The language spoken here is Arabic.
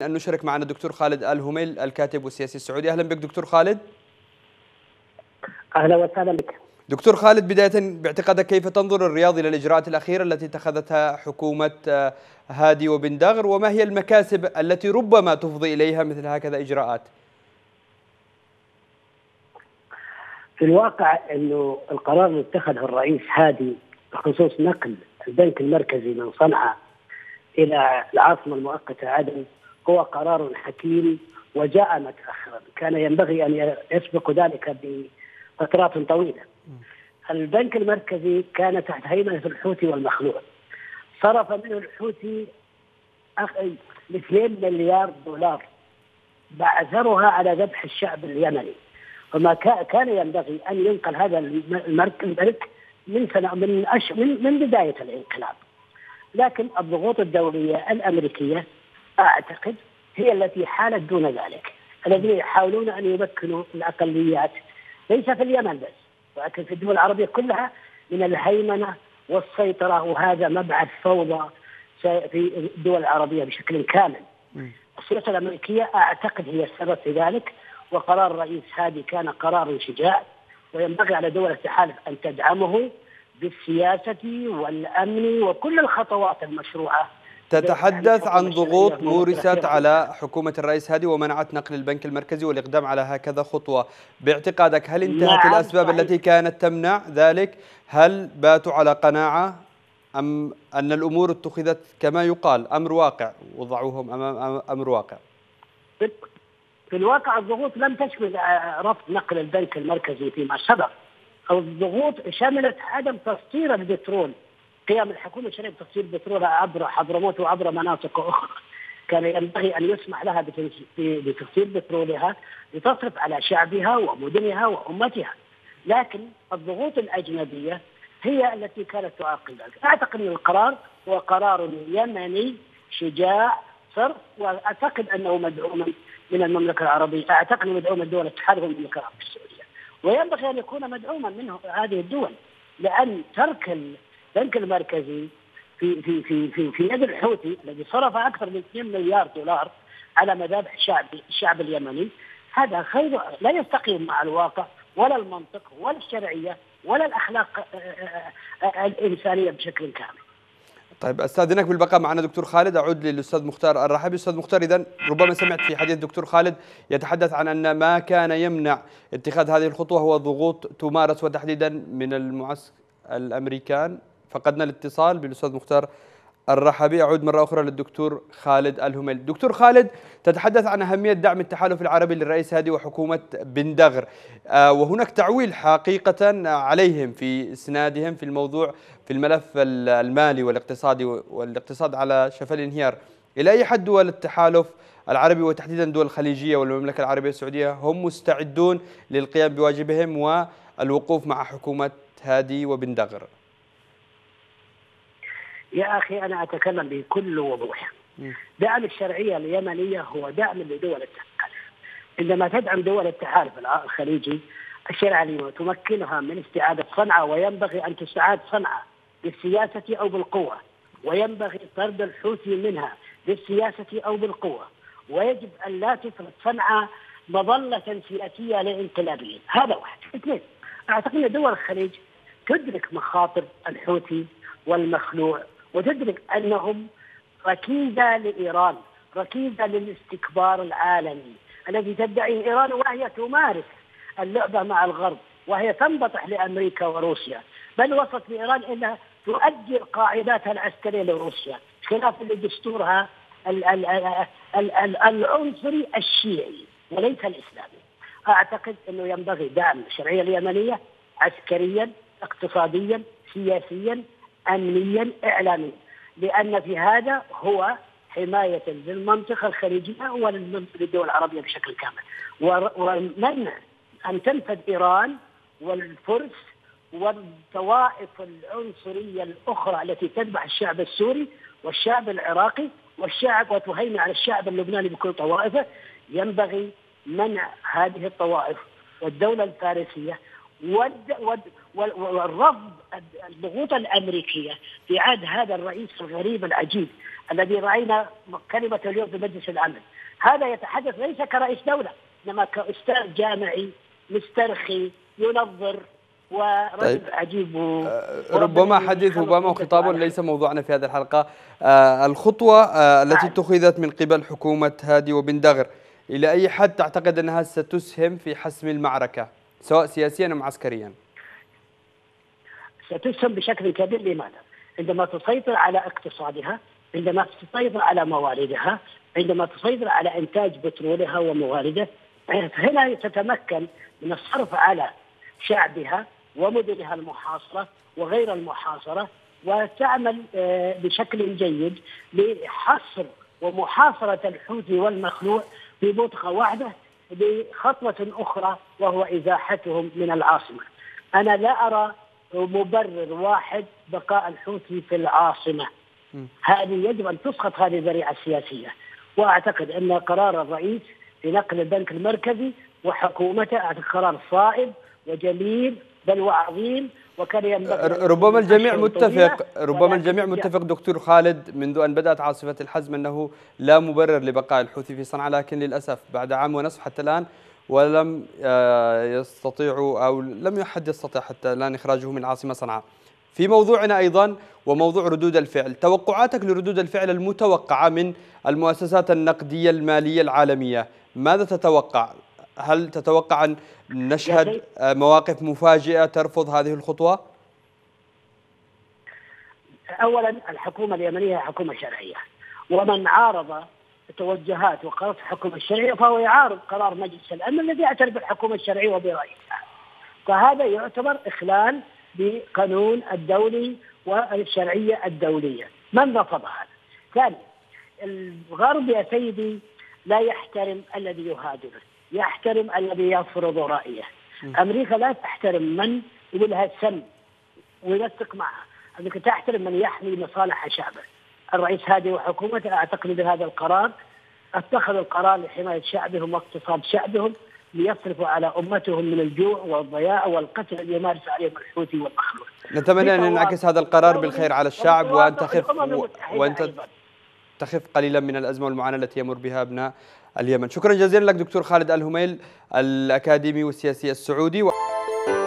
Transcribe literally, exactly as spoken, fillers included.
أن نشارك معنا الدكتور خالد الهميل الكاتب والسياسي السعودي. أهلا بك دكتور خالد. أهلا وسهلا بك دكتور خالد، بداية باعتقادك كيف تنظر الرياض إلى الإجراءات الأخيرة التي اتخذتها حكومة هادي وبن دغر، وما هي المكاسب التي ربما تفضي إليها مثل هكذا إجراءات؟ في الواقع أنه القرار اللي اتخذه الرئيس هادي بخصوص نقل البنك المركزي من صنعاء إلى العاصمة المؤقتة عدن هو قرار حكيم وجاء متأخرا، كان ينبغي أن يسبق ذلك بفترات طويلة. البنك المركزي كان تحت هيمنة الحوثي والمخلوع، صرف منه الحوثي اثنين مليار دولار بعثرها على ذبح الشعب اليمني، وما كان ينبغي أن ينقل هذا الملك من سنة من أش من, من بداية الانقلاب. لكن الضغوط الدولية الأمريكية أعتقد هي التي حالت دون ذلك، الذين يحاولون أن يمكنوا الأقليات ليس في اليمن بس ولكن في الدول العربية كلها من الهيمنة والسيطرة، وهذا مبعث فوضى في الدول العربية بشكل كامل. السياسة الأمريكية أعتقد هي السبب في ذلك، وقرار الرئيس هادي كان قرار شجاع، وينبغي على دول التحالف أن تدعمه بالسياسة والأمن وكل الخطوات المشروعة. تتحدث عن ضغوط مورست على حكومة الرئيس هادي ومنعت نقل البنك المركزي والإقدام على هكذا خطوة. باعتقادك هل انتهت نعم الأسباب صحيح. التي كانت تمنع ذلك؟ هل باتوا على قناعة أم أن الأمور اتخذت كما يقال أمر واقع وضعوهم أمام أمر واقع؟ في الواقع الضغوط لم تشمل رفض نقل البنك المركزي فيما سبق، أو الضغوط شملت عدم تسطير البترول، قيام الحكومة شركة تسطير البترول عبر حضرموت وعبر مناطق أخرى. كان ينبغي أن يسمح لها بتسطير بترولها لتصرف على شعبها ومدنها وأمتها، لكن الضغوط الأجنبية هي التي كانت تعاقب ذلك. أعتقد أن القرار هو قرار يمني شجاع صرف، وأعتقد أنه مدعوم من المملكة العربية، أعتقد أنه مدعوم من دول الاتحاد والمملكة العربية السعودية، وينبغي أن يكون مدعوما منه هذه الدول، لأن ترك البنك المركزي في في في في, في يد الحوثي الذي صرف أكثر من اثنين مليار دولار على مذابح الشعب الشعب اليمني، هذا خير لا يستقيم مع الواقع ولا المنطق ولا الشرعية ولا الأخلاق الإنسانية بشكل كامل. طيب استاذنك بالبقاء معنا دكتور خالد، اعود للاستاذ مختار الرحبي. استاذ مختار، اذا ربما سمعت في حديث الدكتور خالد يتحدث عن ان ما كان يمنع اتخاذ هذه الخطوه هو ضغوط تمارس وتحديدا من المعسكر الامريكان. فقدنا الاتصال بالاستاذ مختار الرحبي، اعود مره اخرى للدكتور خالد الهميل. دكتور خالد، تتحدث عن اهميه دعم التحالف العربي للرئيس هادي وحكومه بن دغر، آه وهناك تعويل حقيقه عليهم في اسنادهم في الموضوع في الملف المالي والاقتصادي والاقتصاد على شفا الانهيار. الى اي حد دول التحالف العربي وتحديدا الدول الخليجيه والمملكه العربيه السعوديه هم مستعدون للقيام بواجبهم والوقوف مع حكومه هادي وبن دغر؟ يا أخي أنا أتكلم بكل وضوح. دعم الشرعية اليمنية هو دعم لدول التحالف. عندما تدعم دول التحالف الخليجي الشرعية اليمنية تمكنها من استعادة صنعاء، وينبغي أن تستعاد صنعاء بالسياسة أو بالقوة، وينبغي طرد الحوثي منها بالسياسة أو بالقوة، ويجب أن لا تفرض صنعاء مظلة سياسية لانقلابيين. هذا واحد. اثنين، أعتقد أن دول الخليج تدرك مخاطر الحوثي والمخلوع، وتدرك أنهم ركيزة لإيران، ركيزة للاستكبار العالمي الذي تدعيه إيران، وهي تمارس اللعبة مع الغرب، وهي تنبطح لأمريكا وروسيا، بل وصلت لإيران إنها تؤجر قاعداتها العسكرية لروسيا خلاف دستورها العنصري الشيعي وليس الإسلامي. أعتقد أنه ينبغي دعم الشرعية اليمنية عسكريا، اقتصاديا، سياسيا، أمنيا، إعلاميا، لأن في هذا هو حماية للمنطقة الخليجية وللدول العربية بشكل كامل، ومنع أن تنفذ إيران والفرس والطوائف العنصرية الأخرى التي تذبح الشعب السوري والشعب العراقي والشعب وتهيمن على الشعب اللبناني بكل طوائفه. ينبغي منع هذه الطوائف والدولة الفارسية والرفض الضغوط الامريكيه في عهد هذا الرئيس الغريب العجيب الذي راينا كلمه اليوم في مجلس الامن. هذا يتحدث ليس كرئيس دوله، انما كاستاذ جامعي مسترخي ينظر ورجل طيب. عجيب. ربما حديث اوباما وخطابه ليس موضوعنا في هذه الحلقه. آه الخطوه آه التي اتخذت من قبل حكومه هادي وبن دغر، الى اي حد تعتقد انها ستسهم في حسم المعركه سواء سياسيا ام عسكريا؟ ستسهم بشكل كبير. لماذا؟ عندما تسيطر على اقتصادها، عندما تسيطر على مواردها، عندما تسيطر على انتاج بترولها وموارده، هنا تتمكن من الصرف على شعبها ومدنها المحاصره وغير المحاصره، وتعمل بشكل جيد لحصر ومحاصره الحوثي والمخلوع في منطقه واحده بخطوه اخرى وهو ازاحتهم من العاصمه. انا لا ارى مبرر واحد بقاء الحوثي في العاصمه. هذه يجب ان تسقط هذه الذريعه السياسيه، واعتقد ان قرار الرئيس في نقل البنك المركزي وحكومته قرار صائب وجميل بل وعظيم، وكان ينبغي. ربما الجميع متفق ربما الجميع متفق دكتور خالد منذ ان بدات عاصفه الحزم انه لا مبرر لبقاء الحوثي في صنعاء، لكن للاسف بعد عام ونصف حتى الان ولم يستطيعوا او لم يحد يستطيع حتى الان اخراجه من العاصمه صنعاء. في موضوعنا ايضا وموضوع ردود الفعل، توقعاتك لردود الفعل المتوقعه من المؤسسات النقديه الماليه العالميه، ماذا تتوقع؟ هل تتوقع أن نشهد مواقف مفاجئة ترفض هذه الخطوة؟ أولا الحكومة اليمنية حكومة شرعية، ومن عارض توجهات وقرارات الحكومة الشرعية فهو يعارض قرار مجلس الأمن الذي يعترف بالحكومة الشرعية وبرئيسها، فهذا يعتبر إخلال بقانون الدولي والشرعية الدولية. من رفض هذا؟ ثانيا الغرب يا سيدي لا يحترم الذي يهاجمه، يحترم الذي يفرض رأيه. أمريكا لا تحترم من يقول لها سم وينسق معها، أمريكا تحترم من يحمي مصالح شعبه. الرئيس هادي وحكومته أعتقد بهذا القرار اتخذوا القرار لحماية شعبهم واقتصاد شعبهم، ليصرفوا على أمتهم من الجوع والضياع والقتل الذي يمارس عليهم الحوثي والمخلوع. نتمنى أن ينعكس هذا القرار بالخير على الشعب وأن تخف وأن تخف قليلا من الأزمة والمعاناة التي يمر بها أبناء اليمن. شكرا جزيلا لك دكتور خالد الهميل الأكاديمي والسياسي السعودي.